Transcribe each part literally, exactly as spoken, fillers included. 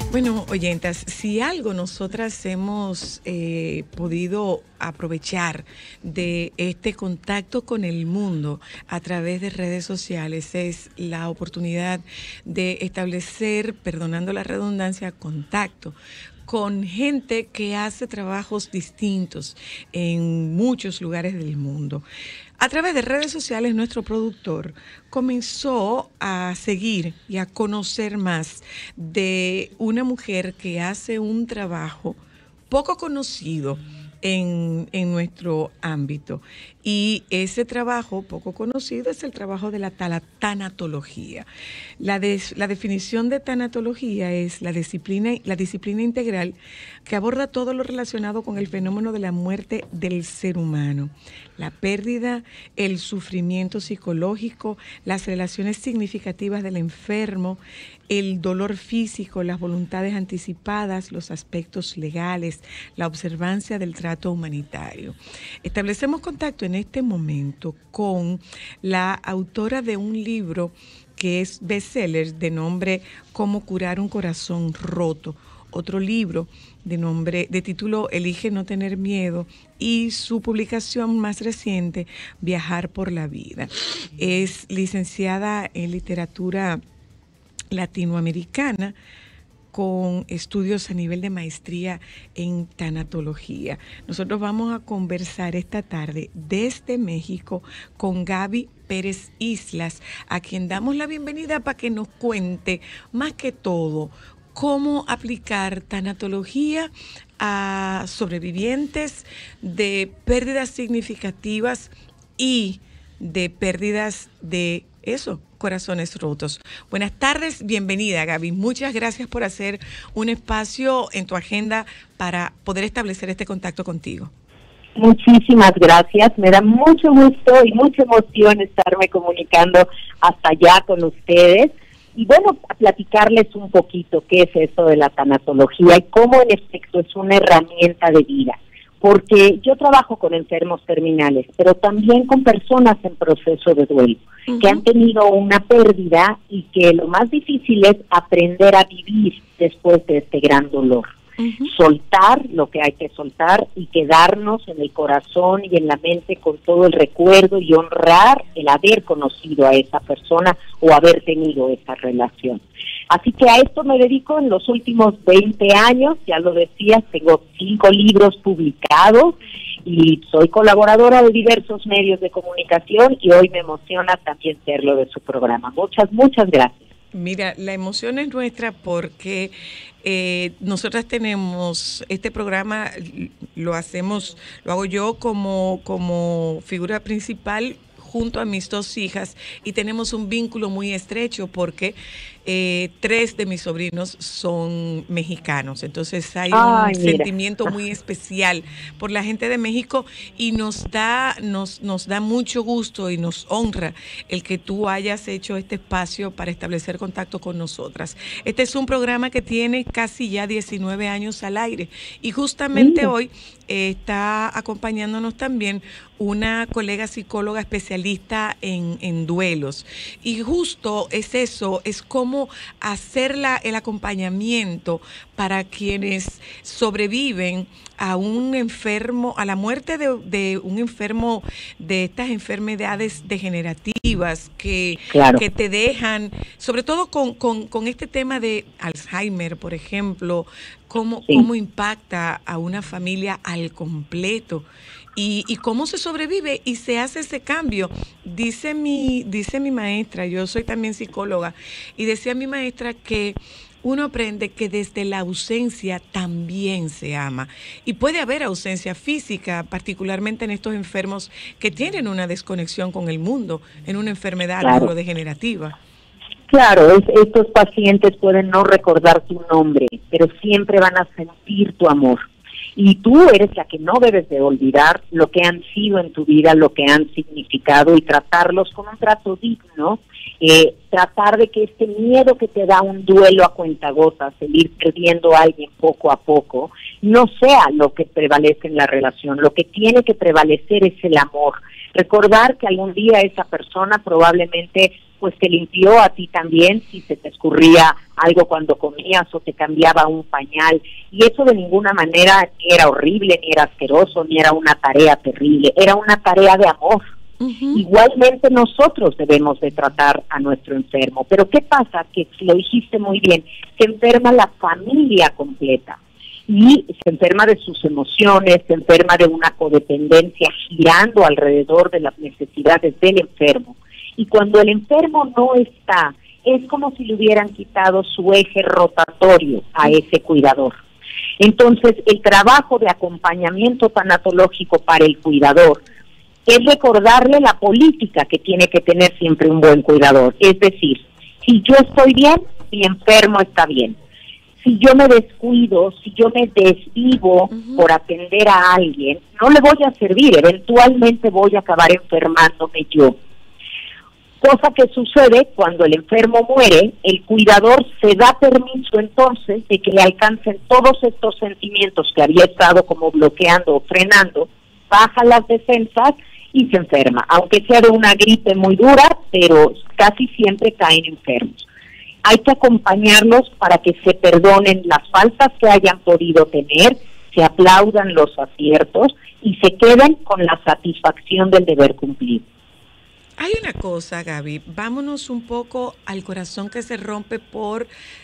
Bueno, oyentas, si algo nosotras hemos eh, podido aprovechar de este contacto con el mundo a través de redes sociales es la oportunidad de establecer, perdonando la redundancia, contacto con gente que hace trabajos distintos en muchos lugares del mundo. A través de redes sociales, nuestro productor comenzó a seguir y a conocer más de una mujer que hace un trabajo poco conocido en, en nuestro ámbito. Y ese trabajo poco conocido es el trabajo de la tanatología. La, des, la definición de tanatología es la disciplina, la disciplina integral que aborda todo lo relacionado con el fenómeno de la muerte del ser humano, la pérdida, el sufrimiento psicológico, las relaciones significativas del enfermo, el dolor físico, las voluntades anticipadas, los aspectos legales, la observancia del trato humanitario. Establecemos contacto en este momento con la autora de un libro que es bestseller de nombre Cómo curar un corazón roto, otro libro de nombre, de título Elige no tener miedo, y su publicación más reciente, Viajar por la vida. Es licenciada en literatura latinoamericana con estudios a nivel de maestría en tanatología. Nosotros vamos a conversar esta tarde desde México con Gaby Pérez Islas, a quien damos la bienvenida para que nos cuente más que todo cómo aplicar tanatología a sobrevivientes de pérdidas significativas y de pérdidas de eso, corazones rotos. Buenas tardes, bienvenida Gaby. Muchas gracias por hacer un espacio en tu agenda para poder establecer este contacto contigo. Muchísimas gracias, me da mucho gusto y mucha emoción estarme comunicando hasta allá con ustedes. Y bueno, a platicarles un poquito qué es eso de la tanatología y cómo en efecto es una herramienta de vida. Porque yo trabajo con enfermos terminales, pero también con personas en proceso de duelo, uh-huh. que han tenido una pérdida y que lo más difícil es aprender a vivir después de este gran dolor. Uh-huh. Soltar lo que hay que soltar y quedarnos en el corazón y en la mente con todo el recuerdo y honrar el haber conocido a esa persona o haber tenido esa relación. Así que a esto me dedico en los últimos veinte años, ya lo decías, tengo cinco libros publicados y soy colaboradora de diversos medios de comunicación y hoy me emociona también serlo de su programa. Muchas, muchas gracias. Mira, la emoción es nuestra porque eh, nosotras tenemos este programa, lo hacemos, lo hago yo como, como figura principal junto a mis dos hijas y tenemos un vínculo muy estrecho porque eh, tres de mis sobrinos son mexicanos, entonces hay Ay, un mira. sentimiento muy especial por la gente de México y nos da, nos, nos da mucho gusto y nos honra el que tú hayas hecho este espacio para establecer contacto con nosotras. Este es un programa que tiene casi ya diecinueve años al aire y justamente mira. hoy eh, está acompañándonos también una colega psicóloga especialista en, en duelos. Y justo es eso, es cómo hacer la, el acompañamiento para quienes sobreviven a un enfermo, a la muerte de, de un enfermo de estas enfermedades degenerativas que, claro. que te dejan, sobre todo con, con, con este tema de Alzheimer, por ejemplo, cómo, sí. cómo impacta a una familia al completo. Y, y cómo se sobrevive y se hace ese cambio. Dice mi, dice mi maestra, yo soy también psicóloga, y decía mi maestra que uno aprende que desde la ausencia también se ama. Y puede haber ausencia física, particularmente en estos enfermos que tienen una desconexión con el mundo, en una enfermedad claro. neurodegenerativa. Claro, es, estos pacientes pueden no recordar tu nombre, pero siempre van a sentir tu amor. Y tú eres la que no debes de olvidar lo que han sido en tu vida, lo que han significado y tratarlos con un trato digno, eh, tratar de que este miedo que te da un duelo a cuentagotas, el ir perdiendo a alguien poco a poco, no sea lo que prevalece en la relación. Lo que tiene que prevalecer es el amor. Recordar que algún día esa persona probablemente pues te limpió a ti también si se te escurría algo cuando comías o te cambiaba un pañal, y eso de ninguna manera ni era horrible, ni era asqueroso, ni era una tarea terrible, era una tarea de amor. Uh-huh. Igualmente nosotros debemos de tratar a nuestro enfermo, pero ¿qué pasa? Que lo dijiste muy bien, se enferma la familia completa, y se enferma de sus emociones, se enferma de una codependencia girando alrededor de las necesidades del enfermo. Y cuando el enfermo no está, es como si le hubieran quitado su eje rotatorio a ese cuidador. Entonces, el trabajo de acompañamiento tanatológico para el cuidador es recordarle la política que tiene que tener siempre un buen cuidador. Es decir, si yo estoy bien, mi enfermo está bien. Si yo me descuido, si yo me desvivo uh-huh. por atender a alguien, no le voy a servir, eventualmente voy a acabar enfermándome yo. Cosa que sucede cuando el enfermo muere, el cuidador se da permiso entonces de que le alcancen todos estos sentimientos que había estado como bloqueando o frenando, baja las defensas y se enferma, aunque sea de una gripe muy dura, pero casi siempre caen enfermos. Hay que acompañarlos para que se perdonen las faltas que hayan podido tener, se aplaudan los aciertos y se queden con la satisfacción del deber cumplido. Hay una cosa, Gaby, vámonos un poco al corazón que se rompe por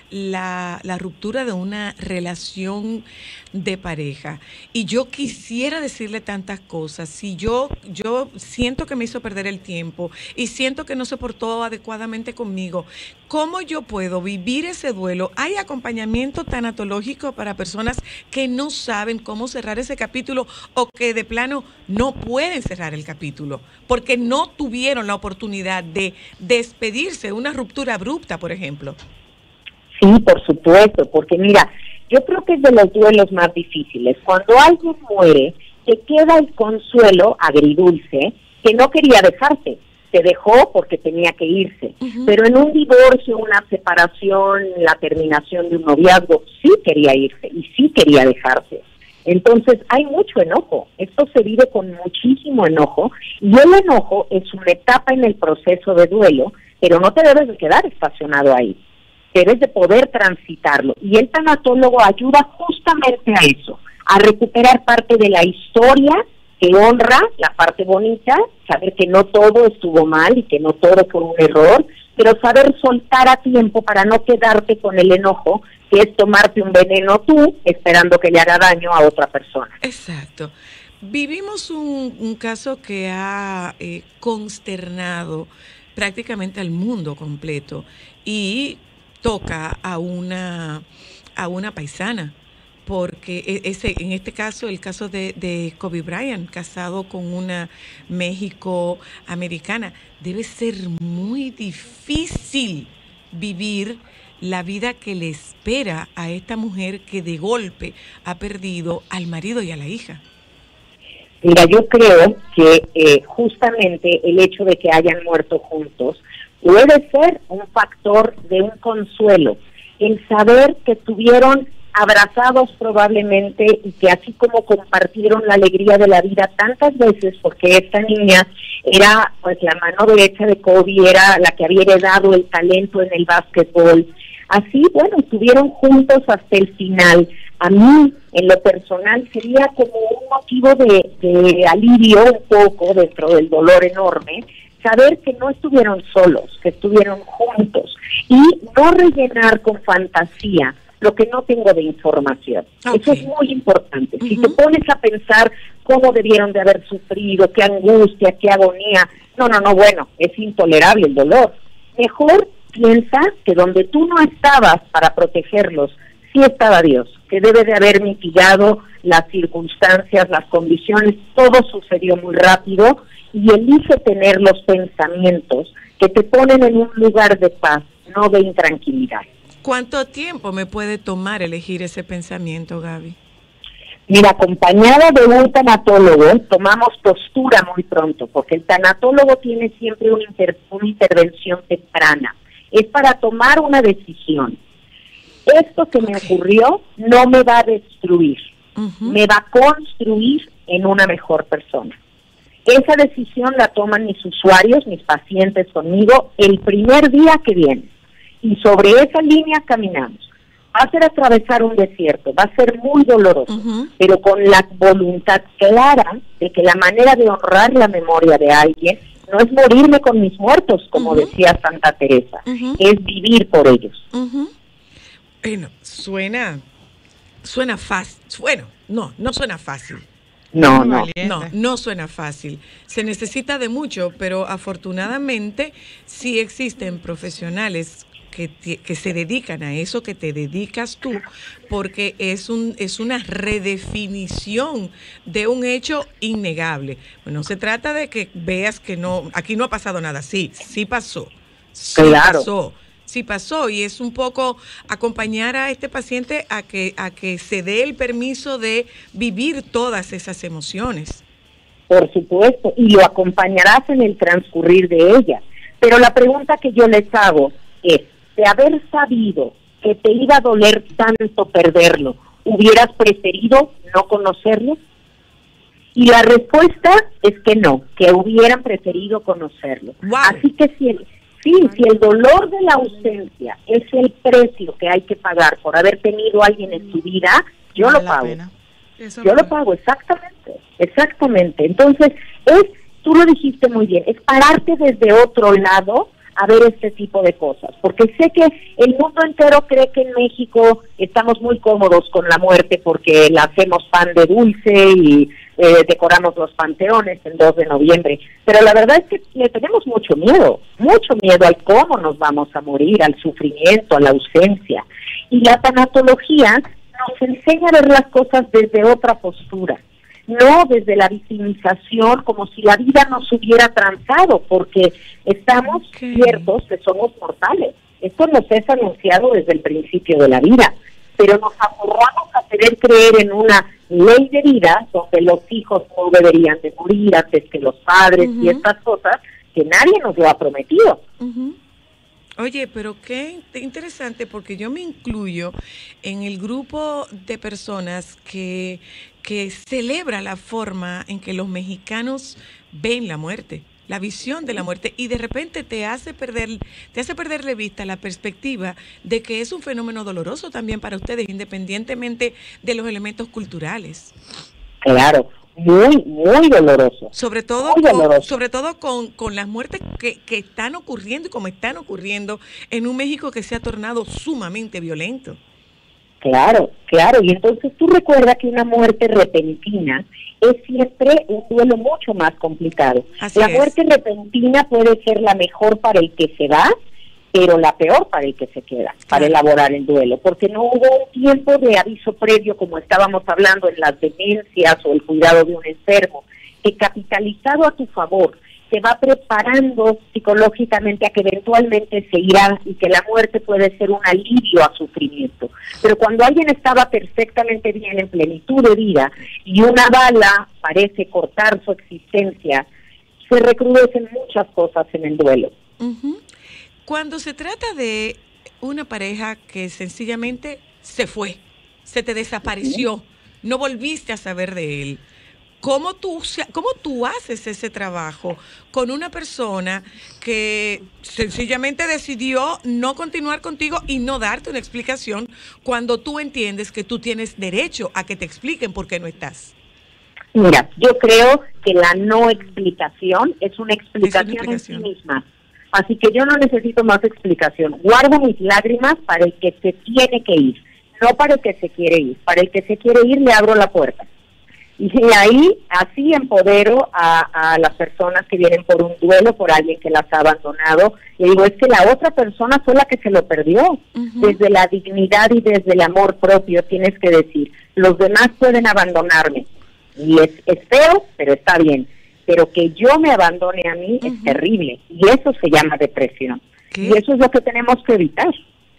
la, la ruptura de una relación de pareja. Y yo quisiera decirle tantas cosas. Si yo, yo siento que me hizo perder el tiempo y siento que no se portó adecuadamente conmigo, ¿cómo yo puedo vivir ese duelo? ¿Hay acompañamiento tanatológico para personas que no saben cómo cerrar ese capítulo o que de plano no pueden cerrar el capítulo porque no tuvieron la oportunidad de despedirse, una ruptura abrupta, por ejemplo? Sí, por supuesto, porque mira, yo creo que es de los duelos más difíciles. Cuando alguien muere, te queda el consuelo agridulce que no quería dejarse. Se dejó porque tenía que irse. Uh-huh. Pero en un divorcio, una separación, la terminación de un noviazgo, sí quería irse y sí quería dejarse. Entonces hay mucho enojo, esto se vive con muchísimo enojo, y el enojo es una etapa en el proceso de duelo, pero no te debes de quedar estacionado ahí, debes de poder transitarlo, y el tanatólogo ayuda justamente a eso, a recuperar parte de la historia que honra la parte bonita, saber que no todo estuvo mal y que no todo fue un error, pero saber soltar a tiempo para no quedarte con el enojo, que es tomarte un veneno tú, esperando que le haga daño a otra persona. Exacto. Vivimos un, un caso que ha eh, consternado prácticamente al mundo completo y toca a una, a una paisana, porque ese, en este caso, el caso de, de Kobe Bryant, casado con una México-americana, debe ser muy difícil vivir la vida que le espera a esta mujer que de golpe ha perdido al marido y a la hija. Mira, yo creo que eh, justamente el hecho de que hayan muerto juntos puede ser un factor de un consuelo, el saber que estuvieron abrazados probablemente y que así como compartieron la alegría de la vida tantas veces, porque esta niña era pues la mano derecha de Kobe, era la que había heredado el talento en el básquetbol, así bueno, estuvieron juntos hasta el final. A mí, en lo personal, sería como un motivo de, de alivio un poco dentro del dolor enorme, saber que no estuvieron solos, que estuvieron juntos, y no rellenar con fantasía lo que no tengo de información. Okay. Eso es muy importante. Uh-huh. Si te pones a pensar cómo debieron de haber sufrido, qué angustia, qué agonía, no, no, no, bueno, es intolerable el dolor. Mejor piensa que donde tú no estabas para protegerlos, sí estaba Dios, que debe de haber mitigado las circunstancias, las condiciones, todo sucedió muy rápido, y elige tener los pensamientos que te ponen en un lugar de paz, no de intranquilidad. ¿Cuánto tiempo me puede tomar elegir ese pensamiento, Gaby? Mira, acompañada de un tanatólogo, tomamos postura muy pronto, porque el tanatólogo tiene siempre una, inter, una intervención temprana. Es para tomar una decisión. Esto que okay. me ocurrió no me va a destruir, uh-huh. me va a construir en una mejor persona. Esa decisión la toman mis usuarios, mis pacientes conmigo, el primer día que vienen. Y sobre esa línea caminamos. Va a ser atravesar un desierto, va a ser muy doloroso, uh-huh. pero con la voluntad clara de que la manera de honrar la memoria de alguien no es morirme con mis muertos, como uh-huh. decía Santa Teresa, uh-huh. es vivir por ellos. Uh-huh. Bueno, suena, suena fácil, bueno, no, no suena fácil. No, no, no, no suena fácil. Se necesita de mucho, pero afortunadamente sí existen profesionales que, que se dedican a eso que te dedicas tú, porque es un es una redefinición de un hecho innegable. Bueno, se trata de que veas que no, aquí no ha pasado nada. Sí, sí pasó. Sí claro. pasó. Sí pasó, y es un poco acompañar a este paciente a que a que se dé el permiso de vivir todas esas emociones. Por supuesto, y lo acompañarás en el transcurrir de ellas. Pero la pregunta que yo les hago es, de haber sabido que te iba a doler tanto perderlo, ¿hubieras preferido no conocerlo? Y la respuesta es que no, que hubieran preferido conocerlo. Wow. Así que si el, sí, si el dolor de la ausencia es el precio que hay que pagar por haber tenido a alguien en tu vida, yo lo pago. Yo lo pago, exactamente, exactamente. Entonces, es, tú lo dijiste muy bien, es pararte desde otro lado a ver este tipo de cosas, porque sé que el mundo entero cree que en México estamos muy cómodos con la muerte porque la hacemos pan de dulce y eh, decoramos los panteones el dos de noviembre, pero la verdad es que le tenemos mucho miedo, mucho miedo al cómo nos vamos a morir, al sufrimiento, a la ausencia, y la tanatología nos enseña a ver las cosas desde otra postura, no desde la victimización, como si la vida nos hubiera transado, porque estamos okay. ciertos que somos mortales. Esto nos es anunciado desde el principio de la vida, pero nos aferramos a querer creer en una ley de vida donde los hijos no deberían de morir antes que los padres uh-huh. y estas cosas que nadie nos lo ha prometido. Uh-huh. Oye, pero qué interesante, porque yo me incluyo en el grupo de personas que, que celebra la forma en que los mexicanos ven la muerte, la visión de la muerte, y de repente te hace perder, te hace perder de vista la perspectiva de que es un fenómeno doloroso también para ustedes, independientemente de los elementos culturales. Claro. Muy, muy doloroso. Sobre todo, muy doloroso. Con, sobre todo con, con las muertes que, que están ocurriendo y como están ocurriendo en un México que se ha tornado sumamente violento. Claro, claro. Y entonces tú recuerdas que una muerte repentina es siempre un duelo mucho más complicado. Así la es. muerte repentina puede ser la mejor para el que se va, pero la peor para el que se queda, para elaborar el duelo, porque no hubo un tiempo de aviso previo, como estábamos hablando en las demencias o el cuidado de un enfermo, que capitalizado a tu favor, te va preparando psicológicamente a que eventualmente se irá y que la muerte puede ser un alivio a sufrimiento. Pero cuando alguien estaba perfectamente bien en plenitud de vida y una bala parece cortar su existencia, se recrudecen muchas cosas en el duelo. Uh-huh. Cuando se trata de una pareja que sencillamente se fue, se te desapareció, no volviste a saber de él, ¿cómo tú, cómo tú haces ese trabajo con una persona que sencillamente decidió no continuar contigo y no darte una explicación cuando tú entiendes que tú tienes derecho a que te expliquen por qué no estás? Mira, yo creo que la no explicación es una explicación, es una explicación. en sí misma. Así que yo no necesito más explicación. Guardo mis lágrimas para el que se tiene que ir, no para el que se quiere ir. Para el que se quiere ir le abro la puerta. Y ahí así empodero a, a las personas que vienen por un duelo, por alguien que las ha abandonado. Y digo, es que la otra persona fue la que se lo perdió. Uh-huh. Desde la dignidad y desde el amor propio tienes que decir, los demás pueden abandonarme. Y es, es feo, pero está bien. Pero que yo me abandone a mí uh-huh. es terrible, y eso se llama depresión. ¿Qué? Y eso es lo que tenemos que evitar.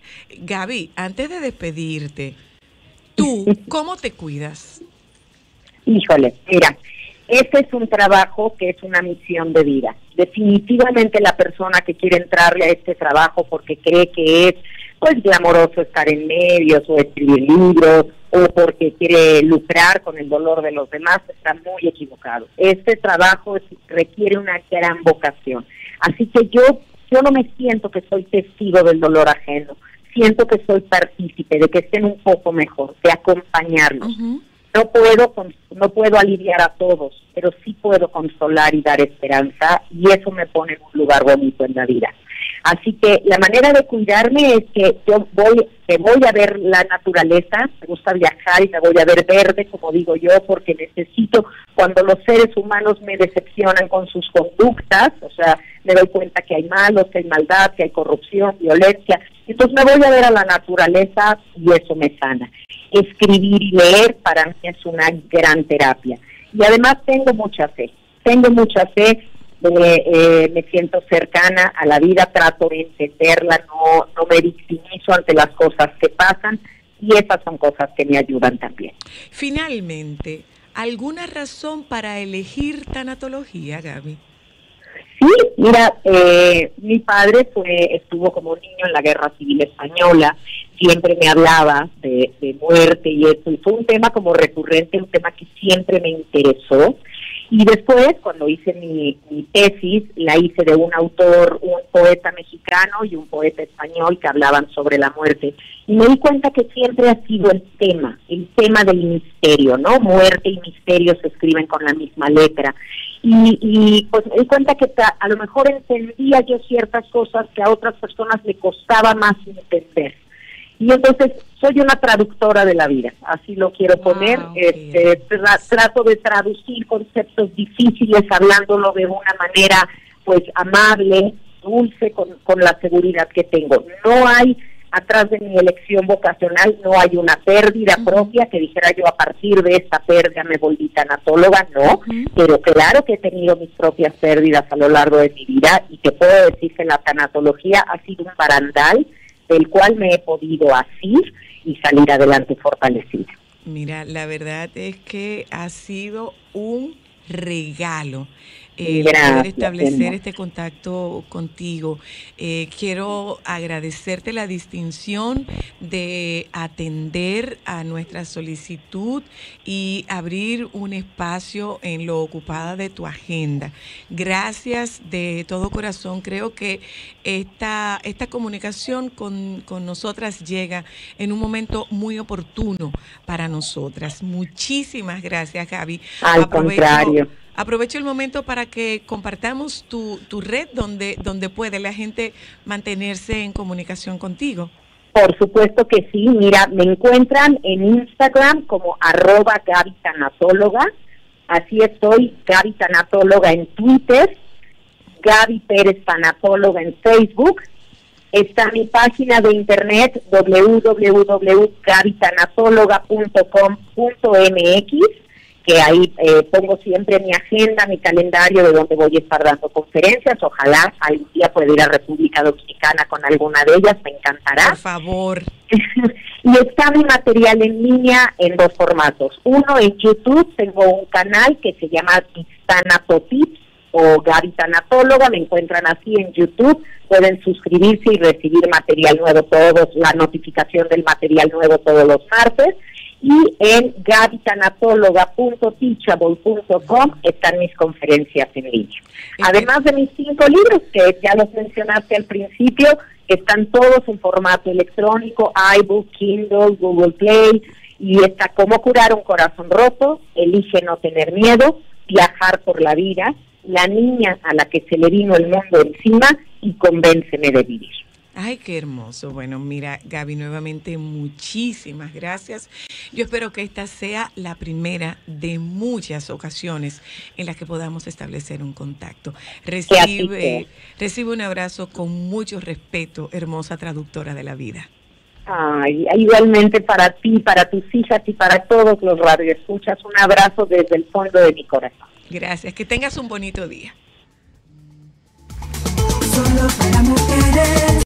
Gaby, antes de despedirte, ¿tú cómo te cuidas? Híjole, mira, este es un trabajo que es una misión de vida. Definitivamente la persona que quiere entrarle a este trabajo porque cree que es pues glamoroso estar en medios o escribir libros o porque quiere lucrar con el dolor de los demás, está muy equivocado. Este trabajo es, requiere una gran vocación. Así que yo, yo no me siento que soy testigo del dolor ajeno, siento que soy partícipe de que estén un poco mejor, de acompañarlos. Uh-huh. No puedo, no puedo aliviar a todos, pero sí puedo consolar y dar esperanza, y eso me pone en un lugar bonito en la vida. Así que la manera de cuidarme es que yo voy, me voy a ver la naturaleza, me gusta viajar y me voy a ver verde, como digo yo, porque necesito, cuando los seres humanos me decepcionan con sus conductas, o sea, me doy cuenta que hay malos, que hay maldad, que hay corrupción, violencia, entonces me voy a ver a la naturaleza y eso me sana. Escribir y leer para mí es una gran terapia. Y además tengo mucha fe, tengo mucha fe. Eh, eh, me siento cercana a la vida, trato de entenderla, no, no me victimizo ante las cosas que pasan, y esas son cosas que me ayudan también. Finalmente, ¿alguna razón para elegir tanatología, Gaby? Sí, mira, eh, mi padre fue estuvo como niño en la Guerra Civil Española, siempre me hablaba de, de muerte y eso, y fue un tema como recurrente, un tema que siempre me interesó. Y después, cuando hice mi, mi tesis, la hice de un autor, un poeta mexicano y un poeta español que hablaban sobre la muerte. Y me di cuenta que siempre ha sido el tema, el tema del misterio, ¿no? Muerte y misterio se escriben con la misma letra. Y, y pues me di cuenta que a lo mejor entendía yo ciertas cosas que a otras personas le costaba más entender. Y entonces soy una traductora de la vida, así lo quiero poner. Wow, este, tra trato de traducir conceptos difíciles hablándolo de una manera pues amable, dulce, con, con la seguridad que tengo. No hay, atrás de mi elección vocacional, no hay una pérdida uh-huh. propia que dijera yo a partir de esta pérdida me volví tanatóloga, no, uh-huh. pero claro que he tenido mis propias pérdidas a lo largo de mi vida, y te puedo decir que la tanatología ha sido un barandal del cual me he podido asir y salir adelante fortalecida. Mira, la verdad es que ha sido un regalo el Gracias, poder establecer hermano. este contacto contigo. Eh, quiero agradecerte la distinción de atender a nuestra solicitud y abrir un espacio en lo ocupada de tu agenda. Gracias de todo corazón. Creo que esta, esta comunicación con, con nosotras llega en un momento muy oportuno para nosotras. Muchísimas gracias, Gaby. Al Aprovecho, contrario. Aprovecho el momento para que compartamos tu, tu red donde, donde puede la gente mantenerse en comunicación contigo. Por supuesto que sí. Mira, me encuentran en Instagram como arroba Gaby Tanatóloga. Así estoy, Gaby Tanatóloga en Twitter, Gaby Pérez Tanatóloga en Facebook. Está mi página de internet w w w punto gaby tanatóloga punto com punto m x, que ahí eh, pongo siempre mi agenda, mi calendario de donde voy a estar dando conferencias. Ojalá algún día pueda ir a República Dominicana con alguna de ellas, me encantará. Por favor. Y está mi material en línea en dos formatos. Uno, en YouTube tengo un canal que se llama Tanatotips o Gaby Tanatóloga, me encuentran así en YouTube, pueden suscribirse y recibir material nuevo todos, la notificación del material nuevo todos los martes. Y en gaby tanatóloga punto teachable punto com están mis conferencias en línea. Además de mis cinco libros, que ya los mencionaste al principio, están todos en formato electrónico, iBook, Kindle, Google Play, y está Cómo curar un corazón roto, Elige no tener miedo, Viajar por la vida, La niña a la que se le vino el mundo encima y Convénceme de vivir. Ay, qué hermoso. Bueno, mira, Gaby, nuevamente muchísimas gracias. Yo espero que esta sea la primera de muchas ocasiones en las que podamos establecer un contacto. Recibe, recibe un abrazo con mucho respeto, hermosa traductora de la vida. Ay, igualmente para ti, para tus hijas y para todos los radioescuchas, un abrazo desde el fondo de mi corazón. Gracias, que tengas un bonito día. Solo para mujeres.